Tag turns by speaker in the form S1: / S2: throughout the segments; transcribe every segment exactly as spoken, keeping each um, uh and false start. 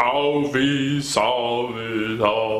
S1: Salve, salve,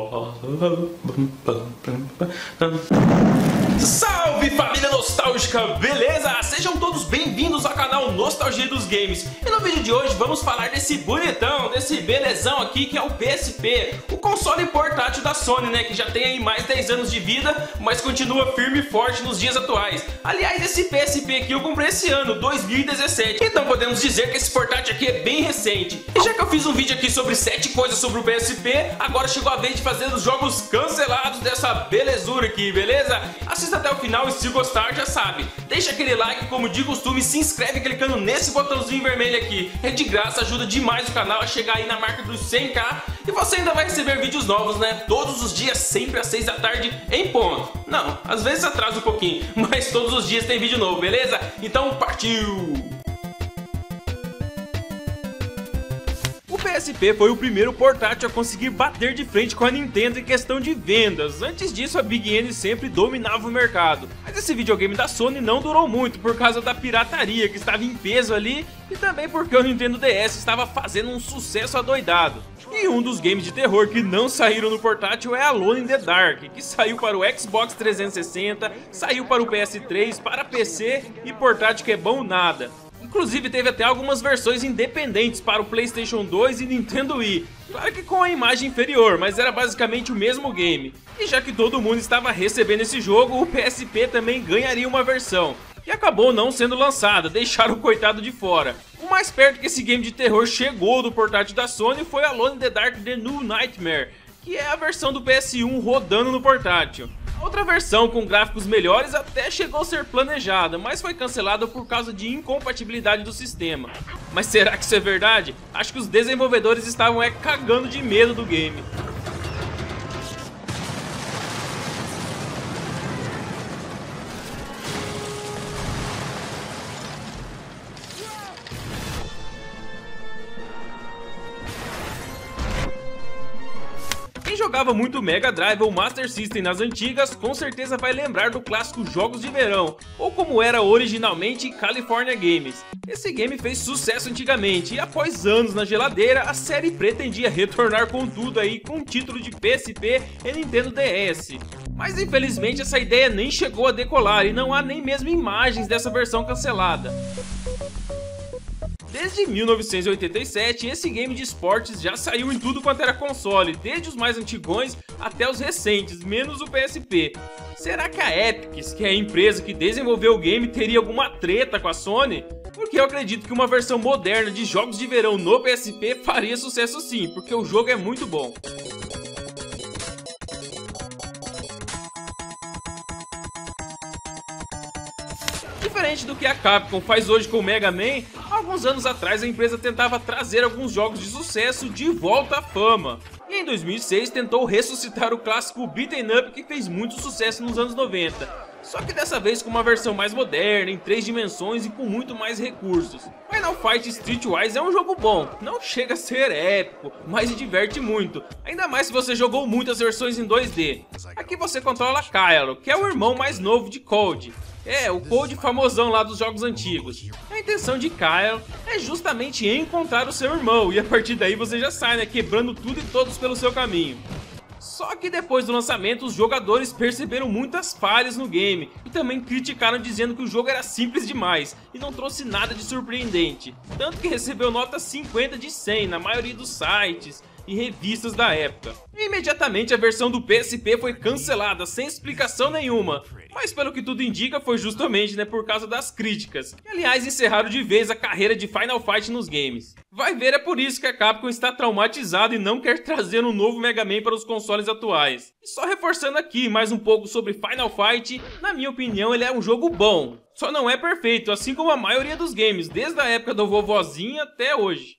S1: salve família nostálgica, beleza? Sejam todos bem-vindos ao canal Nostalgia dos Games. E no vídeo de hoje vamos falar desse bonitão, desse belezão aqui que é o P S P, o console portátil da Sony, né? Que já tem aí mais de dez anos de vida, mas continua firme e forte nos dias atuais. Aliás, esse P S P aqui eu comprei esse ano, dois mil e dezessete, então podemos dizer que esse portátil aqui é bem recente. E já que eu fiz um vídeo aqui sobre sete coisas sobre o P S P, agora chegou a vez de fazer os jogos cancelados dessa belezura aqui, beleza? Assista até o final e se gostar já sabe, deixa aquele like como de costume, se inscreve clicando nesse botãozinho vermelho aqui, é de graça, ajuda demais o canal a chegar aí na marca dos cem k e você ainda vai receber vídeos novos, né? Todos os dias, sempre às seis da tarde em ponto. Não, às vezes atrasa um pouquinho, mas todos os dias tem vídeo novo, beleza? Então partiu! O P S P foi o primeiro portátil a conseguir bater de frente com a Nintendo em questão de vendas. Antes disso, a Big N sempre dominava o mercado. Mas esse videogame da Sony não durou muito por causa da pirataria que estava em peso ali e também porque o Nintendo D S estava fazendo um sucesso adoidado. E um dos games de terror que não saíram no portátil é Alone in the Dark, que saiu para o Xbox trezentos e sessenta, saiu para o P S três, para P C e portátil que é bom nada. Inclusive teve até algumas versões independentes para o PlayStation dois e Nintendo Wii, claro que com a imagem inferior, mas era basicamente o mesmo game. E já que todo mundo estava recebendo esse jogo, o P S P também ganharia uma versão, que acabou não sendo lançada, deixaram o coitado de fora. O mais perto que esse game de terror chegou do portátil da Sony foi Alone in the Dark The New Nightmare, que é a versão do P S um rodando no portátil. Outra versão com gráficos melhores até chegou a ser planejada, mas foi cancelada por causa de incompatibilidade do sistema. Mas será que isso é verdade? Acho que os desenvolvedores estavam é, cagando de medo do game. Quem jogava muito Mega Drive ou Master System nas antigas, com certeza vai lembrar do clássico Jogos de Verão, ou como era originalmente California Games. Esse game fez sucesso antigamente e após anos na geladeira, a série pretendia retornar com tudo aí com o título de P S P e Nintendo D S. Mas infelizmente essa ideia nem chegou a decolar e não há nem mesmo imagens dessa versão cancelada. Desde mil novecentos e oitenta e sete, esse game de esportes já saiu em tudo quanto era console, desde os mais antigões até os recentes, menos o P S P. Será que a Epic, que é a empresa que desenvolveu o game, teria alguma treta com a Sony? Porque eu acredito que uma versão moderna de Jogos de Verão no P S P faria sucesso sim, porque o jogo é muito bom. Diferente do que a Capcom faz hoje com o Mega Man, alguns anos atrás a empresa tentava trazer alguns jogos de sucesso de volta à fama. E em dois mil e seis tentou ressuscitar o clássico Beaten Up que fez muito sucesso nos anos noventa. Só que dessa vez com uma versão mais moderna, em três dimensões e com muito mais recursos. Final Fight Streetwise é um jogo bom, não chega a ser épico, mas se diverte muito, ainda mais se você jogou muitas versões em dois D. Aqui você controla Kylo, que é o irmão mais novo de Code. É, o Code famosão lá dos jogos antigos. A intenção de Kyle é justamente encontrar o seu irmão, e a partir daí você já sai, né, quebrando tudo e todos pelo seu caminho. Só que depois do lançamento, os jogadores perceberam muitas falhas no game e também criticaram dizendo que o jogo era simples demais e não trouxe nada de surpreendente. Tanto que recebeu nota cinquenta de cem na maioria dos sites e revistas da época. E imediatamente a versão do P S P foi cancelada sem explicação nenhuma, mas pelo que tudo indica foi justamente, né, por causa das críticas, que aliás encerraram de vez a carreira de Final Fight nos games. Vai ver, é por isso que a Capcom está traumatizada e não quer trazer um novo Mega Man para os consoles atuais. E só reforçando aqui mais um pouco sobre Final Fight, na minha opinião ele é um jogo bom, só não é perfeito, assim como a maioria dos games, desde a época do vovozinho até hoje.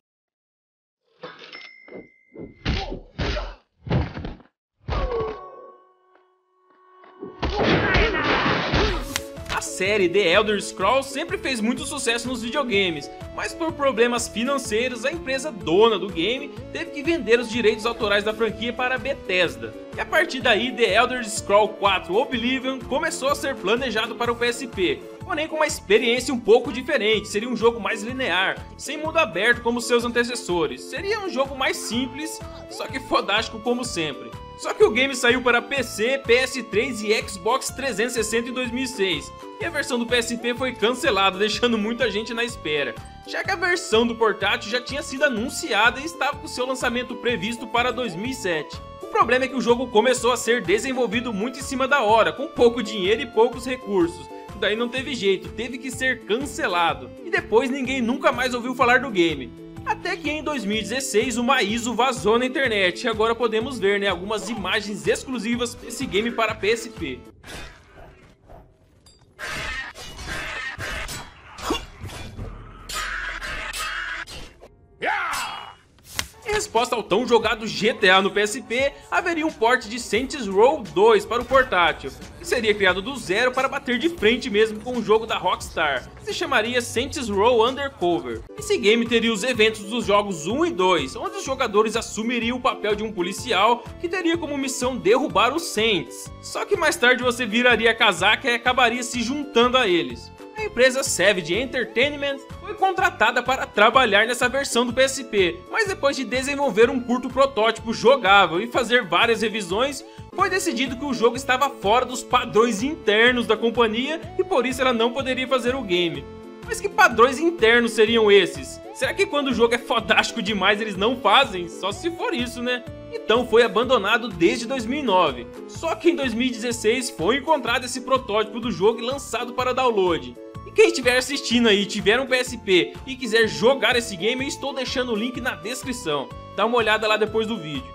S1: A série The Elder Scrolls sempre fez muito sucesso nos videogames, mas por problemas financeiros a empresa dona do game teve que vender os direitos autorais da franquia para a Bethesda. E a partir daí The Elder Scrolls quatro Oblivion começou a ser planejado para o P S P, porém com uma experiência um pouco diferente. Seria um jogo mais linear, sem mundo aberto como seus antecessores. Seria um jogo mais simples, só que fodástico como sempre. Só que o game saiu para P C, P S três e Xbox trezentos e sessenta em dois mil e seis, e a versão do P S P foi cancelada, deixando muita gente na espera, já que a versão do portátil já tinha sido anunciada e estava com seu lançamento previsto para dois mil e sete. O problema é que o jogo começou a ser desenvolvido muito em cima da hora, com pouco dinheiro e poucos recursos. Daí não teve jeito, teve que ser cancelado, e depois ninguém nunca mais ouviu falar do game. Até que em dois mil e dezesseis uma I S O vazou na internet e agora podemos ver, né, algumas imagens exclusivas desse game para P S P. Em resposta ao tão jogado G T A no P S P, haveria um port de Saints Row dois para o portátil, que seria criado do zero para bater de frente mesmo com o jogo da Rockstar. Se chamaria Saints Row Undercover. Esse game teria os eventos dos jogos um e dois, onde os jogadores assumiriam o papel de um policial que teria como missão derrubar os Saints. Só que mais tarde você viraria a casaca e acabaria se juntando a eles. A empresa Savage Entertainment foi contratada para trabalhar nessa versão do P S P, mas depois de desenvolver um curto protótipo jogável e fazer várias revisões, foi decidido que o jogo estava fora dos padrões internos da companhia e por isso ela não poderia fazer o game. Mas que padrões internos seriam esses? Será que quando o jogo é fodástico demais eles não fazem? Só se for isso, né? Então foi abandonado desde dois mil e nove. Só que em dois mil e dezesseis foi encontrado esse protótipo do jogo e lançado para download. E quem estiver assistindo aí, tiver um P S P e quiser jogar esse game, eu estou deixando o link na descrição. Dá uma olhada lá depois do vídeo.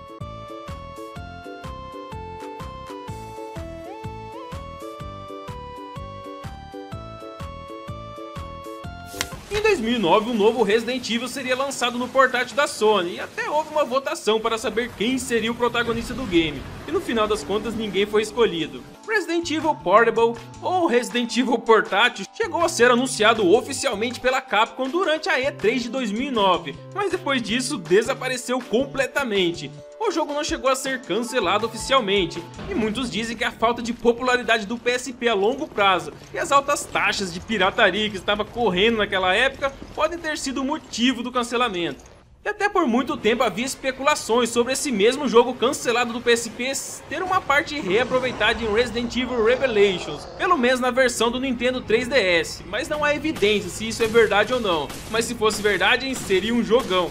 S1: Em dois mil e nove, um novo Resident Evil seria lançado no portátil da Sony, e até houve uma votação para saber quem seria o protagonista do game, e no final das contas ninguém foi escolhido. Resident Evil Portable, ou Resident Evil Portátil, chegou a ser anunciado oficialmente pela Capcom durante a E três de dois mil e nove, mas depois disso desapareceu completamente. O jogo não chegou a ser cancelado oficialmente, e muitos dizem que a falta de popularidade do P S P a longo prazo e as altas taxas de pirataria que estava correndo naquela época podem ter sido o motivo do cancelamento. E até por muito tempo havia especulações sobre esse mesmo jogo cancelado do P S P ter uma parte reaproveitada em Resident Evil Revelations, pelo menos na versão do Nintendo três D S, mas não há evidência se isso é verdade ou não, mas se fosse verdade seria um jogão.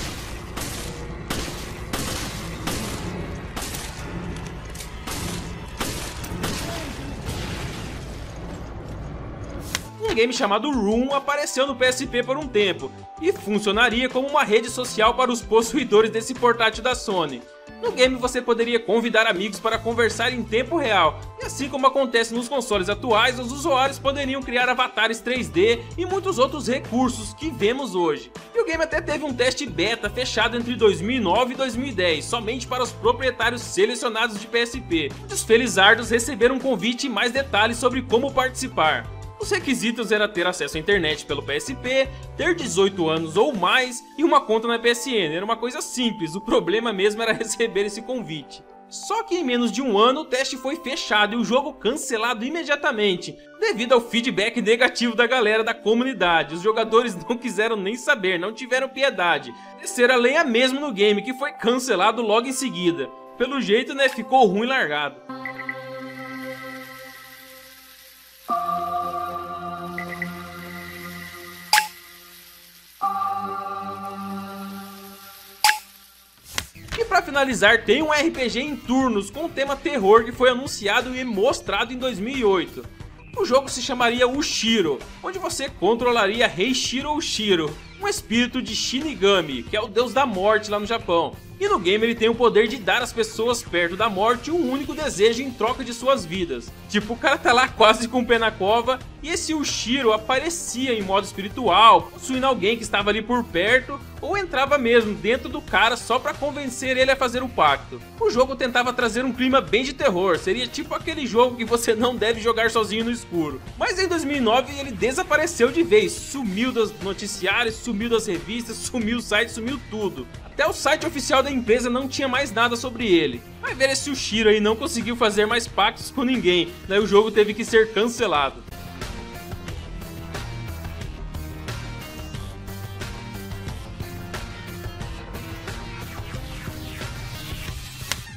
S1: Um game chamado Room apareceu no P S P por um tempo e funcionaria como uma rede social para os possuidores desse portátil da Sony. No game você poderia convidar amigos para conversar em tempo real, e assim como acontece nos consoles atuais, os usuários poderiam criar avatares três D e muitos outros recursos que vemos hoje. E o game até teve um teste beta fechado entre dois mil e nove e dois mil e dez, somente para os proprietários selecionados de P S P. Os felizardos receberam um convite e mais detalhes sobre como participar. Os requisitos era ter acesso à internet pelo P S P, ter dezoito anos ou mais e uma conta na P S N. Era uma coisa simples, o problema mesmo era receber esse convite. Só que em menos de um ano o teste foi fechado e o jogo cancelado imediatamente, devido ao feedback negativo da galera da comunidade. Os jogadores não quiseram nem saber, não tiveram piedade. Desceram a lenha mesmo no game, que foi cancelado logo em seguida. Pelo jeito, né, ficou ruim largado. E para finalizar, tem um R P G em turnos com o tema terror que foi anunciado e mostrado em dois mil e oito. O jogo se chamaria Ushiro, onde você controlaria Reishiro Ushiro, um espírito de Shinigami, que é o deus da morte lá no Japão. E no game ele tem o poder de dar às pessoas perto da morte um único desejo em troca de suas vidas. Tipo, o cara tá lá quase com o pé na cova e esse Ushiro aparecia em modo espiritual, possuindo alguém que estava ali por perto, ou entrava mesmo dentro do cara só pra convencer ele a fazer o pacto. O jogo tentava trazer um clima bem de terror, seria tipo aquele jogo que você não deve jogar sozinho no escuro. Mas em dois mil e nove ele desapareceu de vez, sumiu dos noticiários, sumiu das revistas, sumiu o site, sumiu tudo. Até o site oficial da empresa não tinha mais nada sobre ele. Vai ver, esse Ushiro aí não conseguiu fazer mais pactos com ninguém, daí o jogo teve que ser cancelado.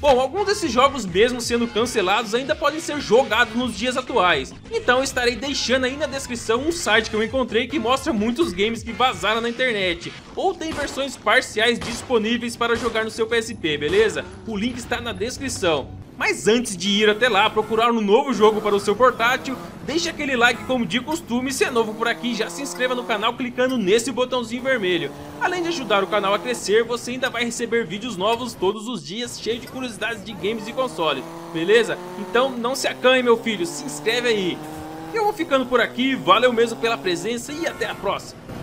S1: Bom, alguns desses jogos, mesmo sendo cancelados, ainda podem ser jogados nos dias atuais. Então eu estarei deixando aí na descrição um site que eu encontrei que mostra muitos games que vazaram na internet, ou tem versões parciais disponíveis para jogar no seu P S P, beleza? O link está na descrição. Mas antes de ir até lá procurar um novo jogo para o seu portátil, deixa aquele like como de costume. Se é novo por aqui, já se inscreva no canal clicando nesse botãozinho vermelho. Além de ajudar o canal a crescer, você ainda vai receber vídeos novos todos os dias, cheios de curiosidades de games e consoles, beleza? Então não se acanhe, meu filho, se inscreve aí. Eu vou ficando por aqui, valeu mesmo pela presença e até a próxima.